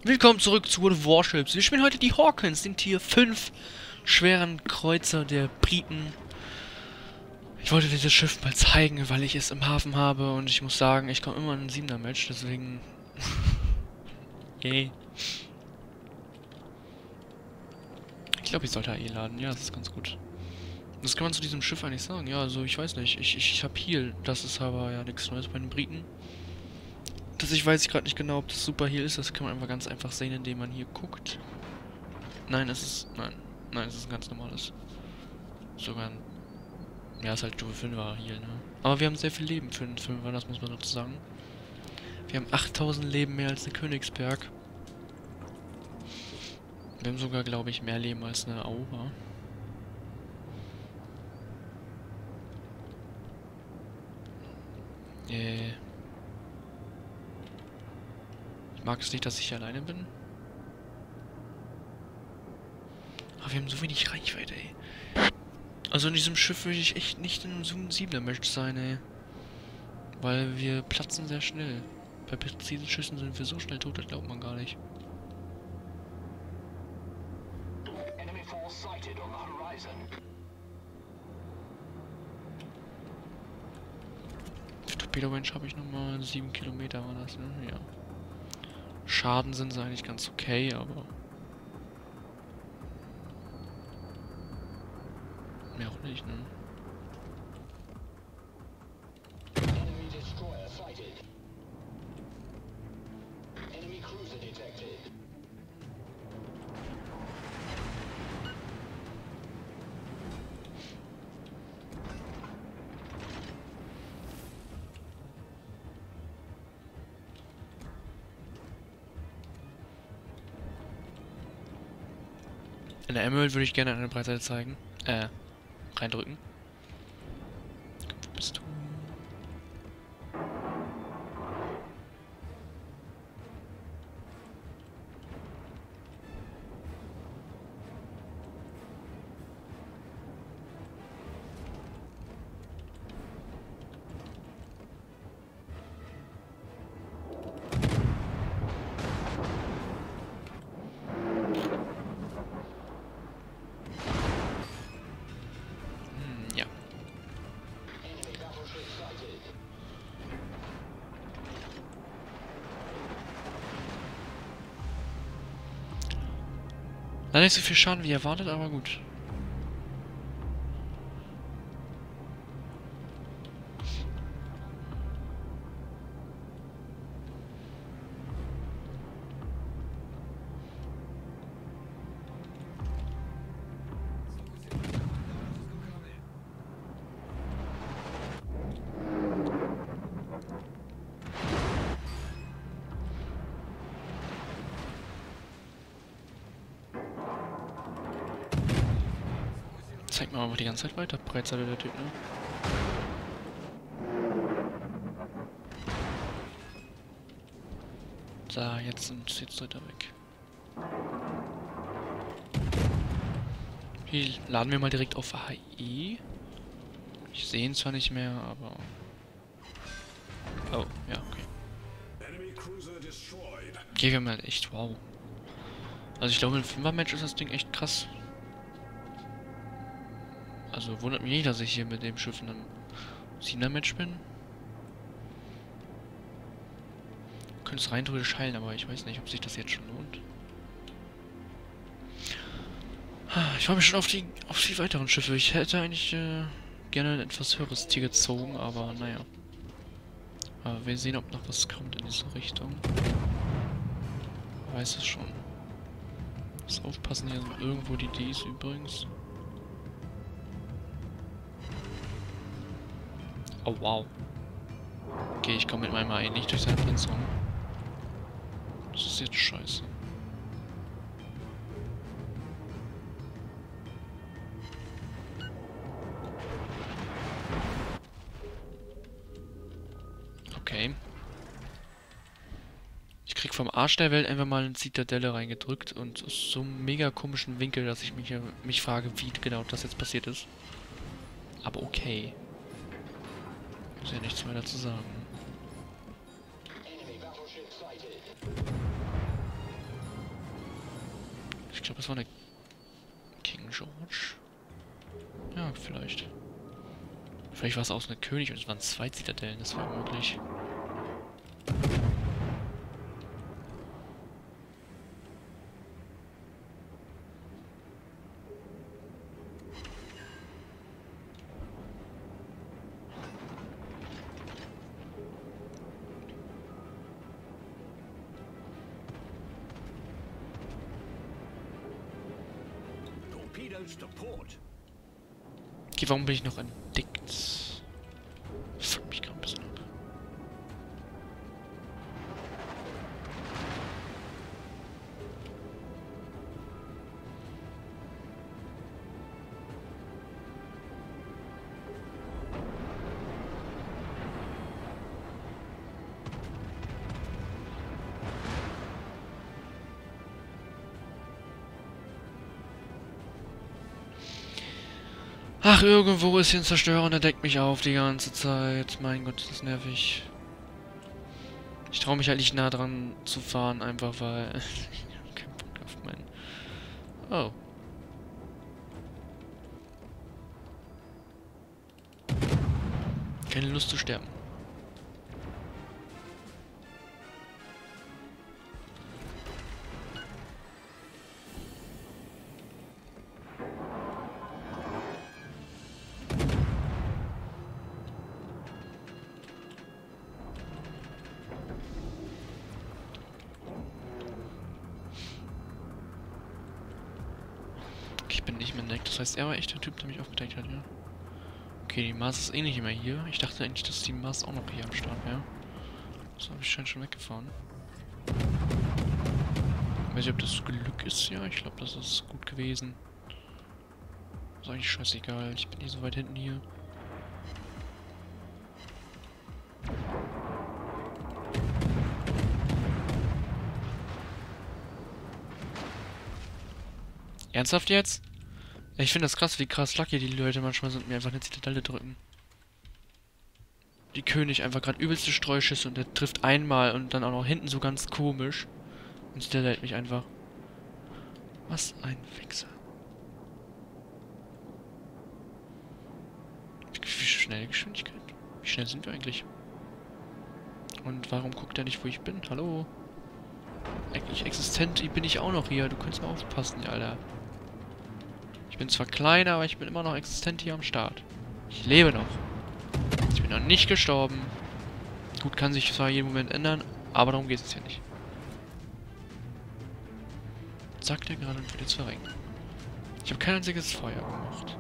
Willkommen zurück zu World of Warships. Wir spielen heute die Hawkins, den Tier 5 schweren Kreuzer der Briten. Ich wollte dieses Schiff mal zeigen, weil ich es im Hafen habe und ich muss sagen, ich komme immer in ein 7er Match, deswegen... Yay. Ich glaube, ich sollte AE laden. Ja, das ist ganz gut. Was kann man zu diesem Schiff eigentlich sagen? Ja, also ich weiß nicht. Ich habe Heal. Das ist aber ja nichts Neues bei den Briten. Weiß ich gerade nicht genau, ob das Super Heal ist. Das kann man einfach ganz einfach sehen, indem man hier guckt. Nein, es ist... Nein, es ist ein ganz normales. Sogar ein... Ja, ist halt Stufe 5er Heal, ne? Aber wir haben sehr viel Leben für einen 5er, das muss man dazu sagen. Wir haben 8000 Leben mehr als eine Königsberg. Wir haben sogar, glaube ich, mehr Leben als eine Aura. Ich mag es nicht, dass ich hier alleine bin. Aber wir haben so wenig Reichweite, ey. Also in diesem Schiff würde ich echt nicht in so einem 7er Match sein, ey. Weil wir platzen sehr schnell. Bei präzisen Schüssen sind wir so schnell tot, das glaubt man gar nicht. Für Torpedo-Range habe ich nochmal 7 Kilometer, war das, ne? Ja. Schaden sind sie eigentlich ganz okay, aber... Mehr auch nicht, ne? In der Emerald würde ich gerne eine Breitseite zeigen. Reindrücken. Wo bist du? Ja. Leider nicht so viel Schaden wie erwartet, aber gut. Zeigt mir aber die ganze Zeit weiter. Breitseite der Typ, ne? So, jetzt dreht er weg. Hier laden wir mal direkt auf HE. Ich sehe ihn zwar nicht mehr, aber... Oh, ja, okay. Okay, wir haben halt echt, wow. Also ich glaube, im 5er-Match ist das Ding echt krass. Also wundert mich nicht, dass ich hier mit dem Schiff in einem 7er-Match bin. Könnte es rein theoretisch heilen, aber ich weiß nicht, ob sich das jetzt schon lohnt. Ich freue mich schon auf die weiteren Schiffe. Ich hätte eigentlich gerne ein etwas höheres Tier gezogen, aber naja. Aber wir sehen, ob noch was kommt in diese Richtung. Ich weiß es schon. Muss aufpassen, hier sind irgendwo die Ds übrigens. Oh wow. Okay, ich komme mit meinem AI nicht durch seine Panzerung. Das ist jetzt scheiße. Okay. Ich krieg vom Arsch der Welt einfach mal eine Zitadelle reingedrückt und aus so einem mega komischen Winkel, dass ich mich frage, wie genau das jetzt passiert ist. Aber okay. Muss ja nichts mehr dazu sagen. Ich glaube, das war eine King George. Ja, vielleicht. Vielleicht war es auch so eine König und es waren 2 Zitadellen, das war möglich. Okay, warum bin ich noch entdeckt? Fuck mich gerade ein bisschen ab. Ach, irgendwo ist hier ein Zerstörer und der deckt mich auf die ganze Zeit. Mein Gott, das ist nervig. Ich traue mich halt nicht nah dran zu fahren, einfach weil ich hab keinen Bock auf meinen... Oh. Keine Lust zu sterben. Ich bin nicht mehr entdeckt. Das heißt, er war echt der Typ, der mich aufgedeckt hat, ja. Okay, die Mars ist eh nicht mehr hier. Ich dachte eigentlich, dass die Mars auch noch hier am Start wäre. Das habe ich schon weggefahren. Ich weiß nicht, ob das Glück ist, ja. Ich glaube, das ist gut gewesen. Ist eigentlich scheißegal. Ich bin nicht so weit hinten hier. Ernsthaft jetzt? Ich finde das krass, wie krass lucky die Leute manchmal sind, mir einfach eine Zitadelle drücken. Die König einfach gerade übelste Streuschüsse und der trifft einmal und dann auch noch hinten so ganz komisch. Und Zitadelle mich einfach. Was ein Wichser. Wie schnell Geschwindigkeit? Wie schnell sind wir eigentlich? Und warum guckt er nicht, wo ich bin? Hallo? Eigentlich existent bin ich auch noch hier. Du könntest mal aufpassen, Alter. Ich bin zwar klein, aber ich bin immer noch existent hier am Start. Ich lebe noch. Ich bin noch nicht gestorben. Gut, kann sich zwar jeden Moment ändern, aber darum geht es ja nicht. Sagt er gerade und will jetzt verrenken. Ich habe kein einziges Feuer gemacht.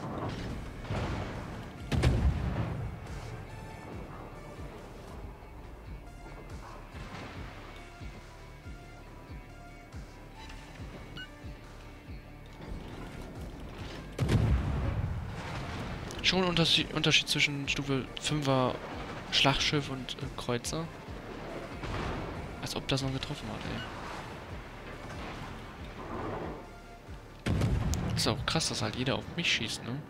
Schon ein Unterschied zwischen Stufe 5er Schlachtschiff und Kreuzer. Als ob das noch getroffen hat, ey. Ist auch krass, dass halt jeder auf mich schießt, ne?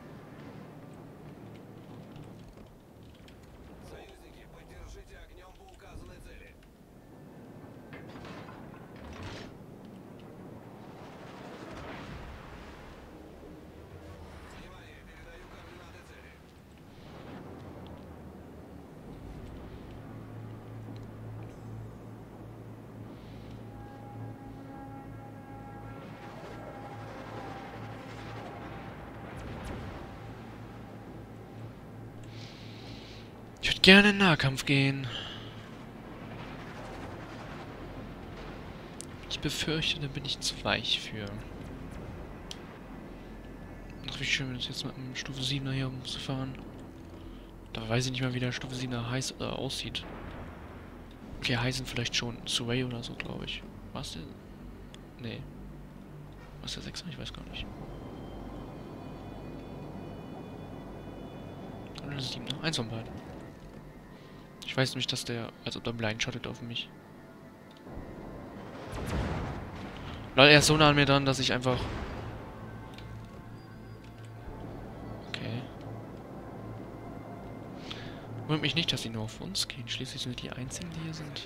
Ich würde gerne in Nahkampf gehen. Ich befürchte, da bin ich zu weich für. Ach, wie schön, wenn es jetzt mit einem Stufe 7er hier umzufahren. Da weiß ich nicht mal, wie der Stufe 7er heiß oder aussieht. Okay, heißen vielleicht schon Survey oder so, glaube ich. Was der? Nee. Was der 6er? Ich weiß gar nicht. Oder der 7er? Eins von beiden. Ich weiß nämlich, dass der, als ob der blind shottet auf mich. Lol, er ist so nah an mir dran, dass ich einfach... Okay. Wundert mich nicht, dass die nur auf uns gehen. Schließlich sind wir die einzigen, die hier sind.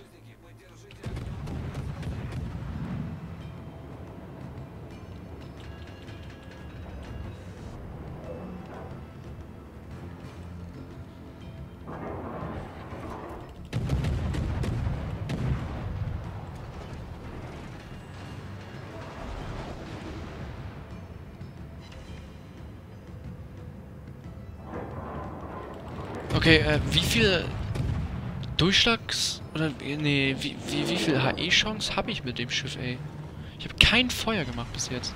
Okay, wie viel Durchschlags... Oder, nee, wie viel HE-Chance habe ich mit dem Schiff, ey? Ich habe kein Feuer gemacht bis jetzt.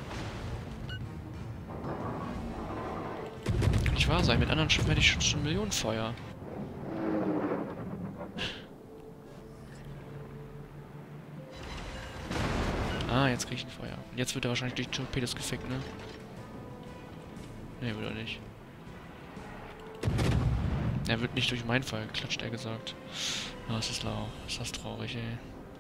Kann nicht wahr sein. Mit anderen Schiffen hätte ich schon Millionen Feuer. Ah, jetzt kriege ich ein Feuer. Und jetzt wird er wahrscheinlich durch Torpedos gefickt, ne? Ne, wird er nicht. Er wird nicht durch meinen Feuer geklatscht, er gesagt. Ah, das ist lau. Ist das traurig, ey.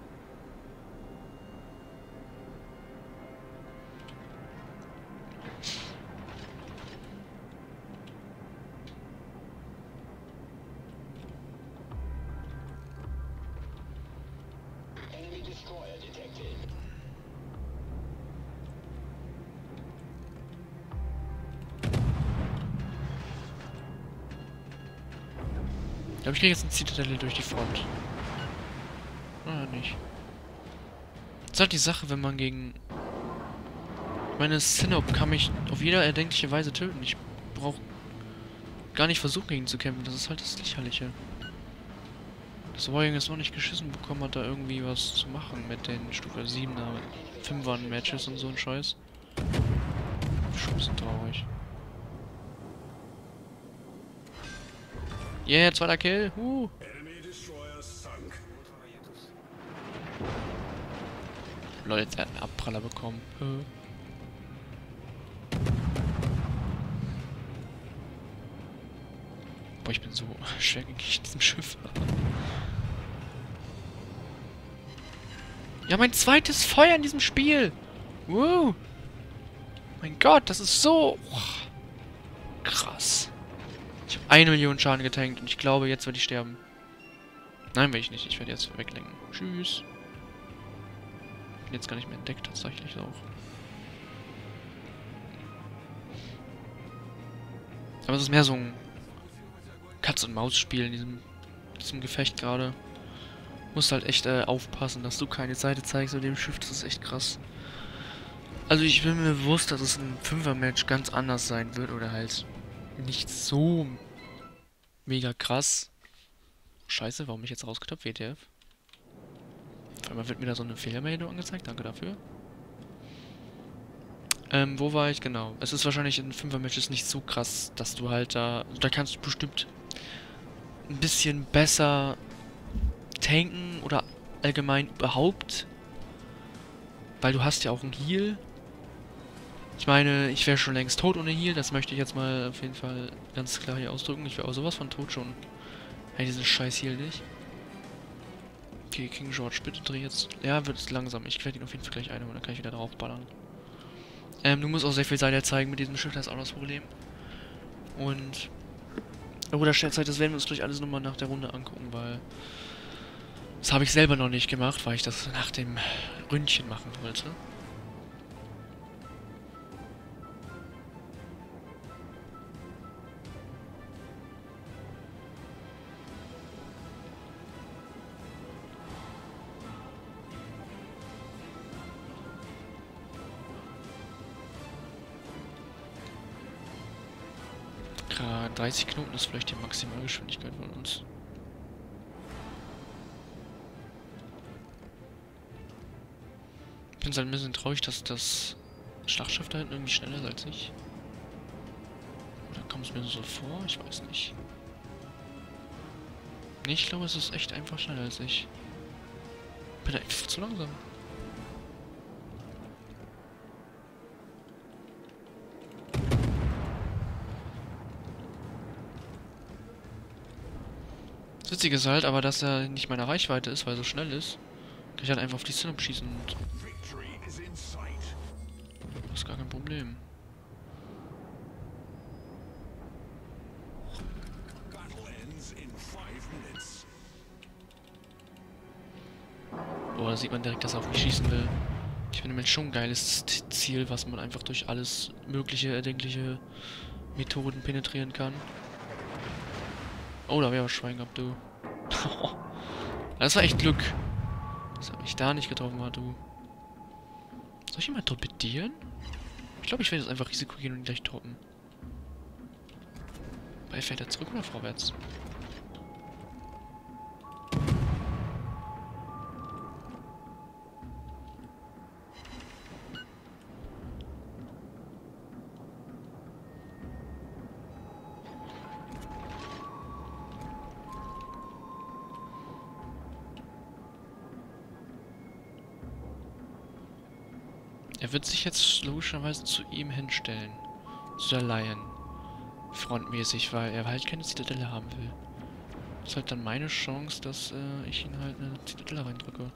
Ich glaube, ich kriege jetzt eine Zitadelle durch die Front. Oder nicht? Das ist halt die Sache, wenn man gegen... Meine Sinop kann mich auf jeder erdenkliche Weise töten. Ich brauche gar nicht versuchen, gegen ihn zu kämpfen. Das ist halt das Lächerliche. Das Warring ist noch nicht geschissen bekommen hat, da irgendwie was zu machen mit den Stufe 7er, 5er Matches und so ein Scheiß. Schon ein bisschen traurig. Yeah, zweiter Kill. Leute, jetzt hat einen Abpraller bekommen. Boah, ich bin so schwer gegen diesem Schiff. Ja, mein zweites Feuer in diesem Spiel. Wow. Mein Gott, das ist so... krass. Ich habe 1 Million Schaden getankt und ich glaube, jetzt werde ich sterben. Nein, werde ich nicht. Ich werde jetzt weglenken. Tschüss. Bin jetzt gar nicht mehr entdeckt, tatsächlich auch. Aber es ist mehr so ein Katz-und-Maus-Spiel in diesem Gefecht gerade. Musst halt echt aufpassen, dass du keine Seite zeigst auf dem Schiff. Das ist echt krass. Also ich bin mir bewusst, dass es ein 5er-Match ganz anders sein wird. Oder halt nicht so mega krass. Scheiße, warum mich jetzt rausgetappt? WTF? Auf einmal wird mir da so eine Fehlermeldung angezeigt. Danke dafür. Wo war ich? Genau. Es ist wahrscheinlich in 5er-Matches nicht so krass, dass du halt da... Da kannst du bestimmt ein bisschen besser tanken oder allgemein überhaupt. Weil du hast ja auch einen Heal. Ich meine, ich wäre schon längst tot ohne Heal. Das möchte ich jetzt mal auf jeden Fall ganz klar hier ausdrücken. Ich wäre auch sowas von tot schon. Hey, diesen scheiß Heal nicht. Okay, King George, bitte dreh jetzt... Ja, wird es langsam. Ich werde ihn auf jeden Fall gleich einholen, dann kann ich wieder draufballern. Du musst auch sehr viel Seite zeigen mit diesem Schiff, das ist auch das Problem. Und... Oder Stellzeit, das werden wir uns gleich alles nochmal nach der Runde angucken, weil... Das habe ich selber noch nicht gemacht, weil ich das nach dem Ründchen machen wollte. Gerade 30 Knoten ist vielleicht die Maximalgeschwindigkeit von uns. Ich bin halt ein bisschen traurig, dass das Schlachtschiff da hinten irgendwie schneller ist als ich. Oder kommt es mir so vor? Ich weiß nicht. Nee, ich glaube, es ist echt einfach schneller als ich. Bin da einfach zu langsam. Das Witzige ist halt aber, dass er nicht meiner Reichweite ist, weil er so schnell ist. Kann ich halt einfach auf die Sinop schießen und... Das ist gar kein Problem. Boah, da sieht man direkt, dass er auf mich schießen will. Ich finde nämlich schon ein geiles Ziel, was man einfach durch alles mögliche, erdenkliche Methoden penetrieren kann. Oh, da wäre was Schwein gehabt, du. Das war echt Glück. Dass er mich da nicht getroffen hat, du. Soll ich ihn mal torpedieren? Ich glaube, ich werde jetzt einfach Risiko gehen und ihn gleich toppen. Fährt er zurück oder vorwärts? Er wird sich jetzt logischerweise zu ihm hinstellen. Zu der Lion. Frontmäßig, weil er halt keine Zitadelle haben will. Das ist halt dann meine Chance, dass ich ihn halt eine Zitadelle reindrücke.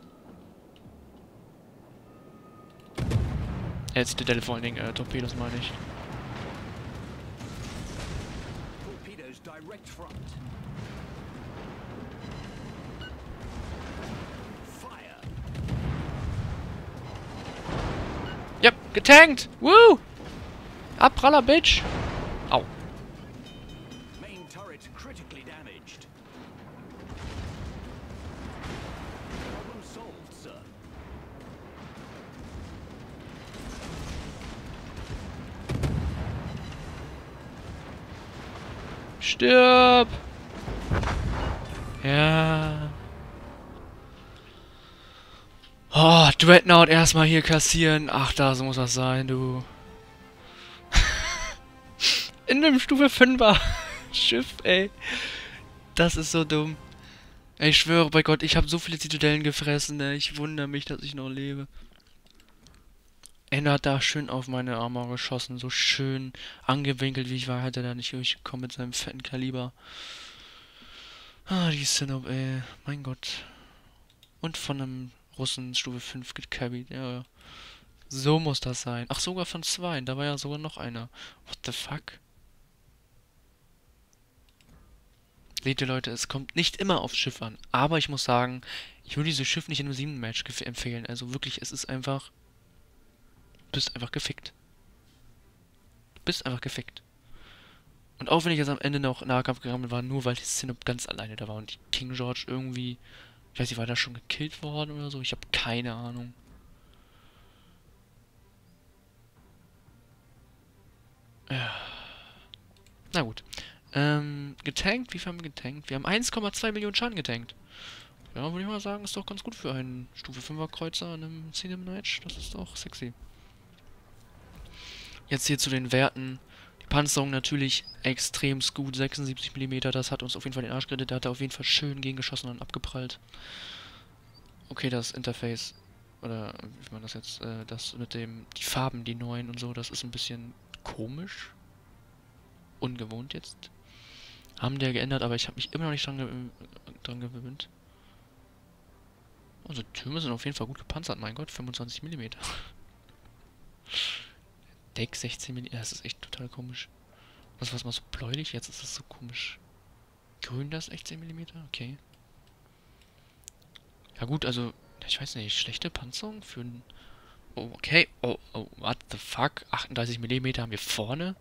Zitadelle vor allen Dingen, Torpedos meine ich. Torpedoes direct front. Fire. Ja, getankt! Woo! Abpraller, Bitch! Au. Main turret critically damaged. Problem solved, sir. Stirb! Ja. Oh, Dreadnought erstmal hier kassieren. Ach, da so muss das sein, du. In einem Stufe 5er Schiff, ey. Das ist so dumm. Ey, ich schwöre bei Gott, ich habe so viele Zitadellen gefressen, ey. Ich wundere mich, dass ich noch lebe. Ender hat da schön auf meine Armor geschossen. So schön angewinkelt, wie ich war, hat er da nicht durchgekommen mit seinem fetten Kaliber. Ah, die Sinop, ey. Mein Gott. Und von einem Russen Stufe 5 gecarried, ja. So muss das sein. Ach, sogar von 2. Da war ja sogar noch einer. What the fuck? Seht ihr, Leute, es kommt nicht immer aufs Schiff an. Aber ich muss sagen, ich würde dieses Schiff nicht in einem 7-Match empfehlen. Also wirklich, es ist einfach... Du bist einfach gefickt. Du bist einfach gefickt. Und auch wenn ich jetzt am Ende noch Nahkampf gegangen war, nur weil die Sinop ganz alleine da war und die King George irgendwie... Ich weiß nicht, war da schon gekillt worden oder so? Ich habe keine Ahnung. Ja. Na gut. Getankt? Wie viel haben wir getankt? Wir haben 1,2 Millionen Schaden getankt. Ja, würde ich mal sagen, ist doch ganz gut für einen Stufe 5er Kreuzer in einem Cinema-Match. Das ist doch sexy. Jetzt hier zu den Werten. Die Panzerung natürlich extrem gut. 76 mm, das hat uns auf jeden Fall den Arsch gerettet. Der hat da auf jeden Fall schön gegengeschossen und abgeprallt. Okay, das Interface, oder wie man das jetzt, das mit dem, die Farben, die neuen und so, das ist ein bisschen komisch. Ungewohnt jetzt. Haben die ja geändert, aber ich habe mich immer noch nicht dran gewöhnt. Also Türme sind auf jeden Fall gut gepanzert, mein Gott, 25 mm. Deck 16 mm, das ist echt total komisch. Das war mal so bläulich, jetzt ist es so komisch. Grün das 16 mm, okay. Ja gut, also, ich weiß nicht, schlechte Panzerung für ein... Oh, okay, oh, what the fuck, 38 mm haben wir vorne?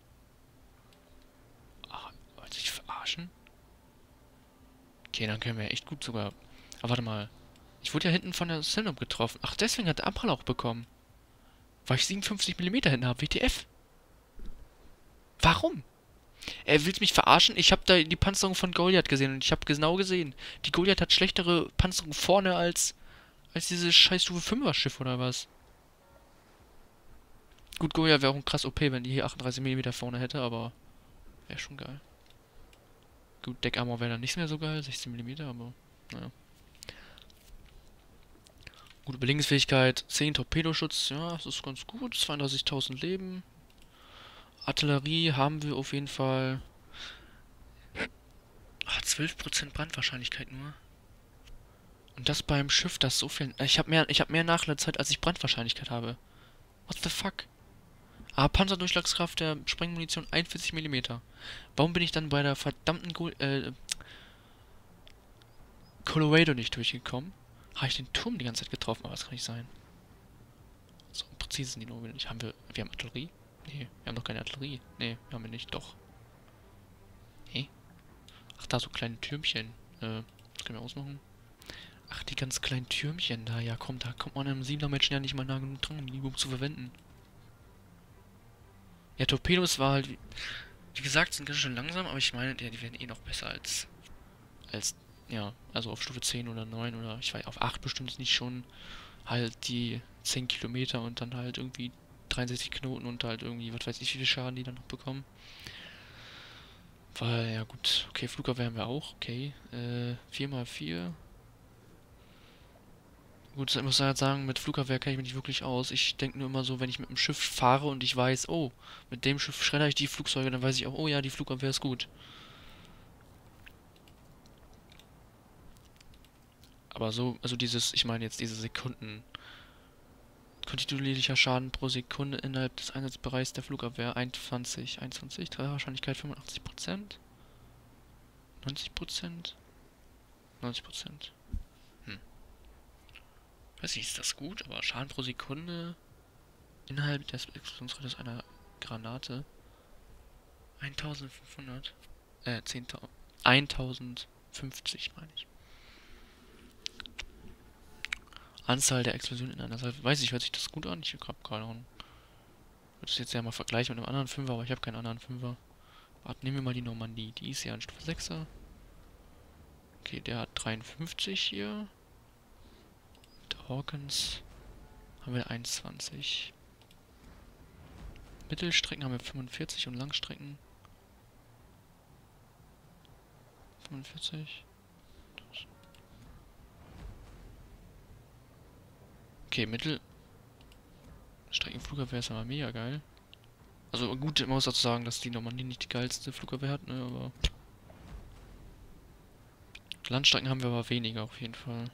Ach, wollt ihr sich verarschen? Okay, dann können wir echt gut sogar... Aber warte mal, ich wurde ja hinten von der Sinop getroffen. Ach, deswegen hat der Abprall auch bekommen. Weil ich 57 mm hinten habe, WTF. Warum? Er will mich verarschen? Ich habe da die Panzerung von Goliath gesehen und ich habe genau gesehen. Die Goliath hat schlechtere Panzerung vorne als dieses scheiß Stufe 5er Schiff oder was. Gut, Goliath wäre auch ein krass OP, wenn die hier 38 mm vorne hätte, aber wäre schon geil. Gut, Deckarmor wäre dann nicht mehr so geil, 16 mm, aber naja. Gute Überlegensfähigkeit, 10 Torpedoschutz, ja, das ist ganz gut, 32.000 Leben. Artillerie haben wir auf jeden Fall. 12% Brandwahrscheinlichkeit nur. Und das beim Schiff, das so viel... Ich habe mehr Nachladezeit, als ich Brandwahrscheinlichkeit habe. What the fuck? Aber Panzerdurchschlagskraft der Sprengmunition 41 mm. Warum bin ich dann bei der verdammten Colorado nicht durchgekommen? Habe ich den Turm die ganze Zeit getroffen, aber das kann nicht sein. So präzise sind die nur nicht. Wir haben Artillerie? Nee, wir haben doch keine Artillerie. Nee, haben wir nicht. Doch. Nee. Ach, da so kleine Türmchen. Das können wir ausmachen. Ach, die ganz kleinen Türmchen da. Ja, komm, da kommt man im 7er-Match ja nicht mal nah genug dran, um die überhaupt zu verwenden. Ja, Torpedos war halt... Wie gesagt, sind ganz schön langsam, aber ich meine, die werden eh noch besser als, ja, also auf Stufe 10 oder 9 oder ich weiß, auf 8 bestimmt nicht schon halt die 10 Kilometer und dann halt irgendwie 63 Knoten und halt irgendwie, was weiß ich, wie viel Schaden die dann noch bekommen. Weil, ja gut, okay, Flugabwehr haben wir auch, okay. 4x4. Gut, ich muss halt sagen, mit Flugabwehr kenne ich mich nicht wirklich aus. Ich denke nur immer so, wenn ich mit dem Schiff fahre und ich weiß, oh, mit dem Schiff schredder ich die Flugzeuge, dann weiß ich auch, oh ja, die Flugabwehr ist gut. Aber so, also dieses, ich meine jetzt diese Sekunden, kontinuierlicher Schaden pro Sekunde innerhalb des Einsatzbereichs der Flugabwehr 21, Trefferwahrscheinlichkeit 85%, 90%, 90%. Weiß nicht, ist das gut, aber Schaden pro Sekunde innerhalb des Explosionsradius einer Granate 1500, 10.000, 1050 meine ich. Anzahl der Explosionen in einer Salve. Weiß ich, hört sich das gut an? Ich habe keine Ahnung. Ich würde es jetzt ja mal vergleichen mit einem anderen Fünfer, aber ich habe keinen anderen Fünfer. Warte, nehmen wir mal die Normandie. Die ist ja ein Stufe 6er. Okay, der hat 53 hier. Der Hawkins haben wir 21. Mittelstrecken haben wir 45 und Langstrecken 45. Okay, Mittelstreckenflugabwehr ist aber mega geil. Also gut, man muss dazu sagen, dass die Normandie nicht die geilste Flugabwehr hat, ne, aber Landstrecken haben wir aber weniger auf jeden Fall.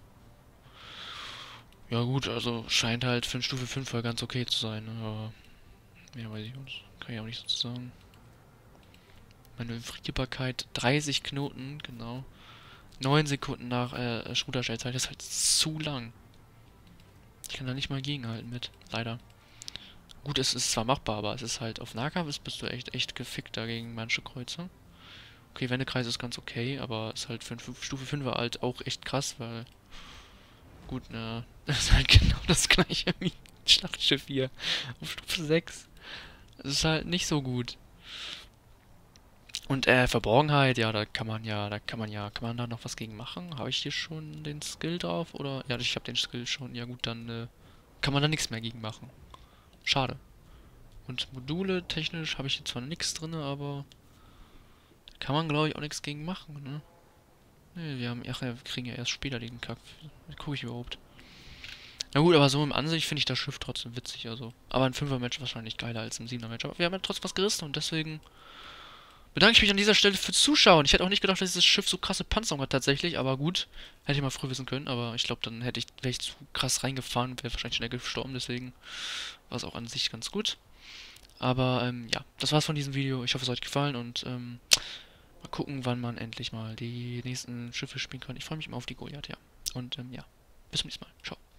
Ja gut, also scheint halt für eine Stufe 5 voll ganz okay zu sein, ne, aber ja, weiß ich nicht. Kann ich auch nicht so sagen. Manövrierbarkeit 30 Knoten, genau. 9 Sekunden nach Ruderstellzeit ist halt zu lang. Ich kann da nicht mal gegenhalten mit, leider. Gut, es ist zwar machbar, aber es ist halt auf Nahkampf bist du echt gefickt dagegen manche Kreuzer. Okay, Wendekreis ist ganz okay, aber ist halt für ein Stufe 5er halt auch echt krass, weil gut, ne, das ist halt genau das gleiche wie ein Schlachtschiff hier auf Stufe 6. Das ist halt nicht so gut. Und Verborgenheit, ja, kann man da noch was gegen machen? Habe ich hier schon den Skill drauf? Oder? Ja, ich habe den Skill schon. Ja gut, dann kann man da nichts mehr gegen machen. Schade. Und Module, technisch habe ich jetzt zwar nichts drin, aber kann man glaube ich auch nichts gegen machen, ne? Ne, wir kriegen ja erst später den Kack. Gucke ich überhaupt. Na gut, aber so im Ansicht finde ich das Schiff trotzdem witzig, also. Aber ein 5er-Match wahrscheinlich geiler als ein 7er-Match. Aber wir haben ja trotzdem was gerissen und deswegen bedanke ich mich an dieser Stelle fürs Zuschauen. Ich hätte auch nicht gedacht, dass dieses Schiff so krasse Panzerung hat tatsächlich, aber gut. Hätte ich mal früh wissen können, aber ich glaube, dann wäre ich zu krass reingefahren und wäre wahrscheinlich schnell gestorben, deswegen war es auch an sich ganz gut. Aber, ja, das war's von diesem Video. Ich hoffe, es hat euch gefallen und, mal gucken, wann man endlich mal die nächsten Schiffe spielen kann. Ich freue mich immer auf die Goliath, ja. Und, ja, bis zum nächsten Mal. Ciao.